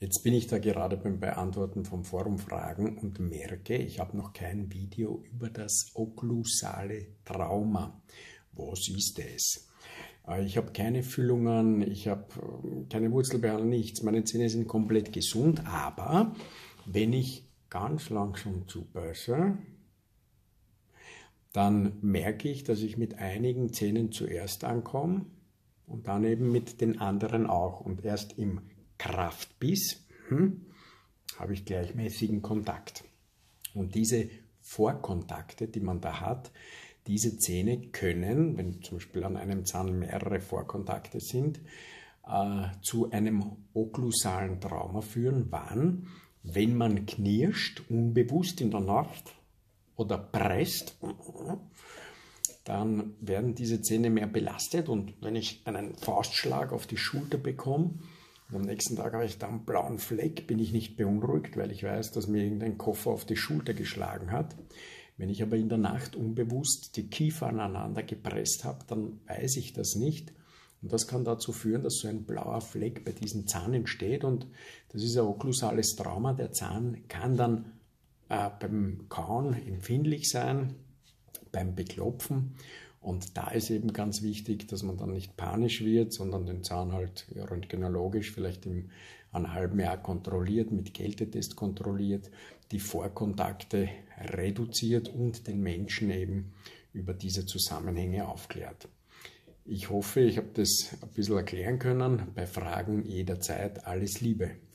Jetzt bin ich da gerade beim Beantworten von Forumfragen und merke, ich habe noch kein Video über das okklusale Trauma. Was ist es? Ich habe keine Füllungen, ich habe keine Wurzelbehandlung, nichts. Meine Zähne sind komplett gesund, aber wenn ich ganz langsam zubeiße, dann merke ich, dass ich mit einigen Zähnen zuerst ankomme und dann eben mit den anderen auch. Und erst im Kraftbiss habe ich gleichmäßigen Kontakt. Und diese Vorkontakte, die man da hat, diese Zähne können, wenn zum Beispiel an einem Zahn mehrere Vorkontakte sind, zu einem okklusalen Trauma führen. Wann? Wenn man knirscht, unbewusst in der Nacht oder presst, dann werden diese Zähne mehr belastet und wenn ich einen Faustschlag auf die Schulter bekomme und am nächsten Tag habe ich da einen blauen Fleck, bin ich nicht beunruhigt, weil ich weiß, dass mir irgendein Koffer auf die Schulter geschlagen hat. Wenn ich aber in der Nacht unbewusst die Kiefer aneinander gepresst habe, dann weiß ich das nicht. Und das kann dazu führen, dass so ein blauer Fleck bei diesem Zahn entsteht und das ist ein okklusales Trauma. Der Zahn kann dann beim Kauen empfindlich sein, beim Beklopfen. Und da ist eben ganz wichtig, dass man dann nicht panisch wird, sondern den Zahn halt röntgenologisch vielleicht in einem halben Jahr kontrolliert, mit Kältetest kontrolliert, die Vorkontakte reduziert und den Menschen eben über diese Zusammenhänge aufklärt. Ich hoffe, ich habe das ein bisschen erklären können. Bei Fragen jederzeit alles Liebe.